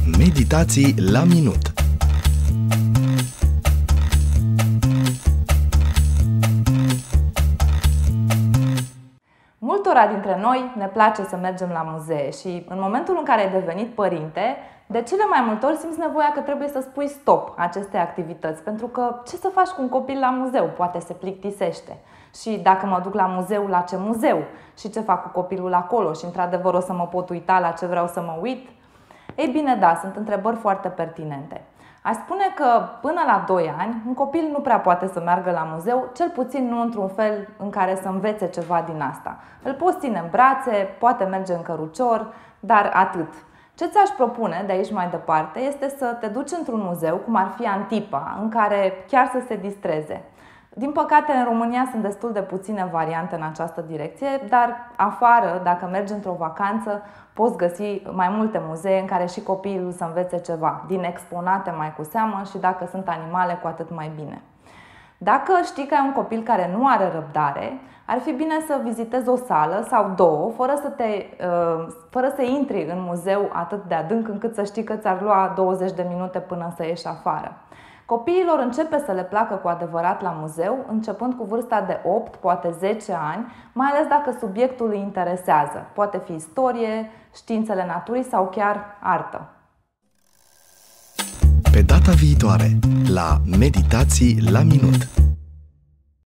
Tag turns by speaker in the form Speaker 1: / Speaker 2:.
Speaker 1: Meditații la minut.
Speaker 2: Multora dintre noi ne place să mergem la muzee și în momentul în care ai devenit părinte, de cele mai multe ori simți nevoia că trebuie să spui stop acestei activități, pentru că ce să faci cu un copil la muzeu? Poate se plictisește. Și dacă mă duc la muzeu, la ce muzeu? Și ce fac cu copilul acolo? Și într-adevăr o să mă pot uita la ce vreau să mă uit? Ei bine, da, sunt întrebări foarte pertinente. Aș spune că până la 2 ani, un copil nu prea poate să meargă la muzeu, cel puțin nu într-un fel în care să învețe ceva din asta. Îl poți ține în brațe, poate merge în cărucior, dar atât. Ce ți-aș propune de aici mai departe este să te duci într-un muzeu, cum ar fi Antipa, în care chiar să se distreze. Din păcate, în România sunt destul de puține variante în această direcție, dar afară, dacă mergi într-o vacanță, poți găsi mai multe muzee în care și copilul să învețe ceva, din exponate mai cu seamă și dacă sunt animale, cu atât mai bine. Dacă știi că ai un copil care nu are răbdare, ar fi bine să vizitezi o sală sau două, fără să intri în muzeu atât de adânc încât să știi că ți-ar lua 20 de minute până să ieși afară. Copiilor începe să le placă cu adevărat la muzeu, începând cu vârsta de 8, poate 10 ani, mai ales dacă subiectul îi interesează. Poate fi istorie, științele naturii sau chiar artă.
Speaker 1: Pe data viitoare, la Meditații la minut.